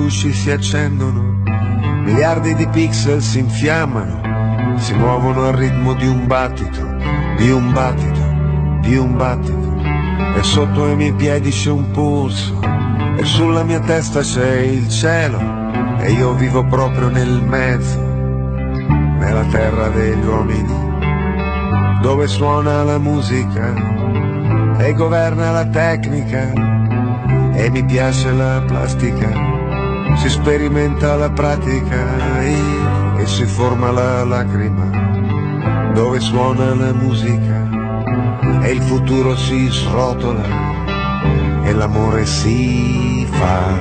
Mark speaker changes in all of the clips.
Speaker 1: luci si accendono, miliardi di pixel si infiammano, si muovono al ritmo di un battito, di un battito, di un battito. E sotto i miei piedi c'è un polso, e sulla mia testa c'è il cielo, e io vivo proprio nel mezzo, nella terra degli uomini, dove suona la musica e governa la tecnica, e mi piace la plastica, si sperimenta la pratica e si forma la lacrima, dove suona la musica e il futuro si srotola e l'amore si fa,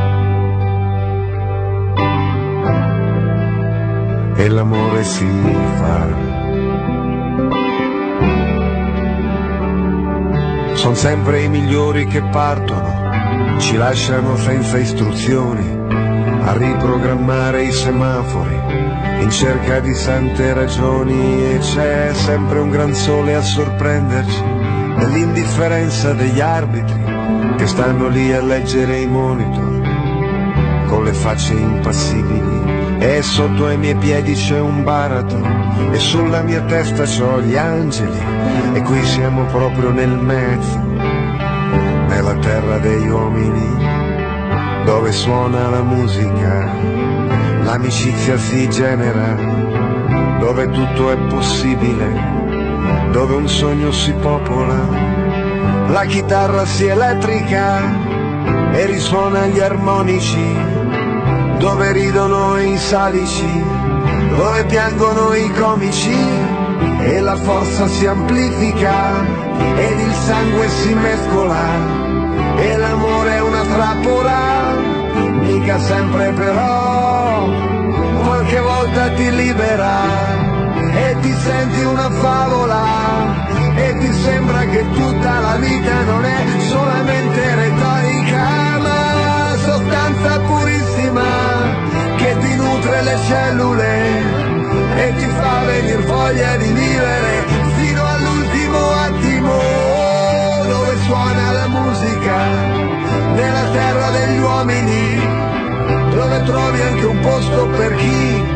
Speaker 1: e l'amore si fa. Sono sempre i migliori che partono, ci lasciano senza istruzioni a riprogrammare i semafori in cerca di sante ragioni, e c'è sempre un gran sole a sorprenderci nell'indifferenza degli arbitri che stanno lì a leggere i monitor con le facce impassibili, e sotto ai miei piedi c'è un baratro e sulla mia testa c'ho gli angeli, e qui siamo proprio nel mezzo, nella terra degli uomini, dove suona la musica, l'amicizia si genera, dove tutto è possibile, dove un sogno si popola, la chitarra si elettrica e risuona gli armonici, dove ridono i salici, dove piangono i comici, e la forza si amplifica ed il sangue si mescola, e l'amore è una trappola, mica sempre però, qualche volta ti libera e ti senti una favola, e ti sembra che tutta la vita non è solamente retorica, ma sostanza purissima che ti nutre le cellule e ti fa venire voglia di vivere fino all'ultimo attimo, dove suona la musica, nella terra degli uomini, dove trovi anche un posto per chi